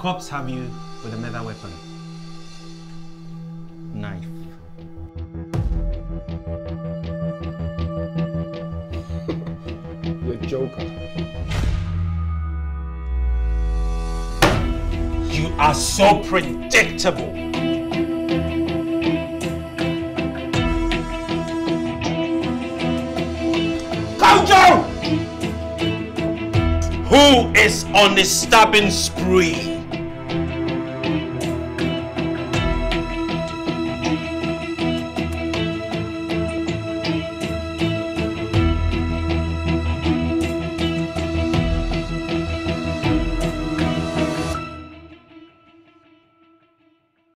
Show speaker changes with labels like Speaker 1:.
Speaker 1: cops have you with a murder weapon?
Speaker 2: Knife.
Speaker 3: You're a joker.
Speaker 2: You are so predictable. Kojo! Who is on a stabbing spree?